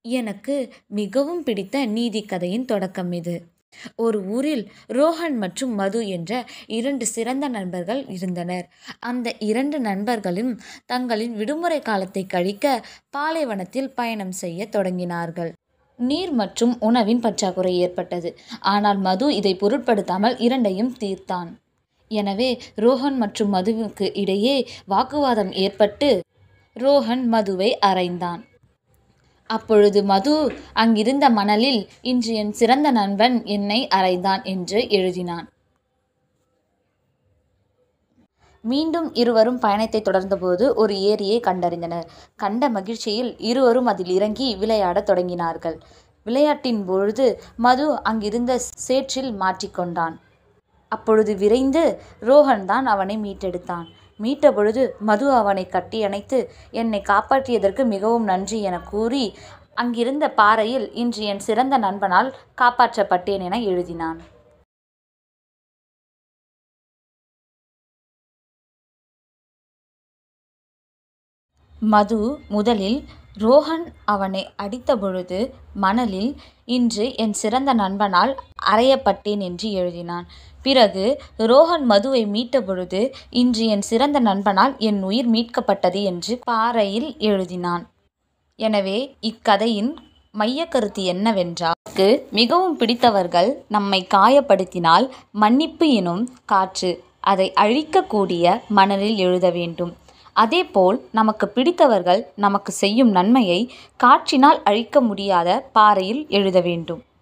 எனக்கு மிகவும் பிடித்த நீதி கதையின் தொடக்கம் இது. ஒரு ஊரில் ரோஹன் மற்றும் மது என்ற 2 சிறந்த நண்பர்கள் இருந்தனர். அந்த 2 நண்பர்களும் தங்களின் விடுமுறை காலத்தை கழிக்க பாலைவனத்தில் பயணம் செய்ய தொடங்கினார்கள். நீர் மற்றும் உணவின் பற்றாக்குறை ஏற்பட்டது. ஆனால் மது இதை பொருட்படுத்தாமல் 2ஐயும் தீர்த்தான். எனவே ரோஹன் மற்றும் மதுவுக்கு இடையே வாக்குவாதம் ஏற்பட்டு ரோஹன் மதுவை அறைந்தான். அப்பொழுது மது அங்கிருந்த மணலில், "இன்று என் சிறந்த நண்பன் என்னை அறைந்தான்" என்று எழுதினான். மீண்டும் இருவரும் பயணத்தை தொடர்ந்தபோது ஒரு ஏரியை கண்டறிந்தனர். கண்ட மகிழ்ச்சியில் இருவரும் அதில் இறங்கி விளையாடத் தொடங்கினார்கள். விளையாட்டின் பொழுது மது அங்கிருந்த சேற்றில் மாட்டிக்கொண்டான். அப்பொழுது விரைந்து ரோஹன் தான் அவனை மீட்டெடுத்தான். மீட்ட பொழுது மது அவனை கட்டியணைத்து, "என்னை காப்பாற்றியதற்கு மிகவும் நன்றி" என கூறி அங்கிருந்த பாறையில், "இன்று என் சிறந்த நண்பனால் காப்பாற்றப்பட்டேன்" என எழுதினான். மது முதலில் ரோஹன் அவனை அடித்தபொழுது மணலில், "இன்று என் சிறந்த நண்பனால் அறையப்பட்டேன்" என்று எழுதினான். பிறகு ரோஹன் மதுவை மீட்ட பொழுது, "இன்று என் சிறந்த நண்பனால் என் உயிர் மீட்கப்பட்டது" என்று பாறையில் எழுதினான். எனவே இக்கதையின் மையக்கருத்து என்னவென்றால், நமக்கு மிகவும் பிடித்தவர்கள் நம்மை காயப்படுத்தினால் மன்னிப்பு எனும் காற்று அதை அழிக்கக்கூடிய மணலில் எழுத வேண்டும். அதேபோல் நமக்கு பிடித்தவர்கள் நமக்கு செய்யும் நன்மையை காற்றினால் அழிக்க முடியாத பாறையில் எழுத வேண்டும்.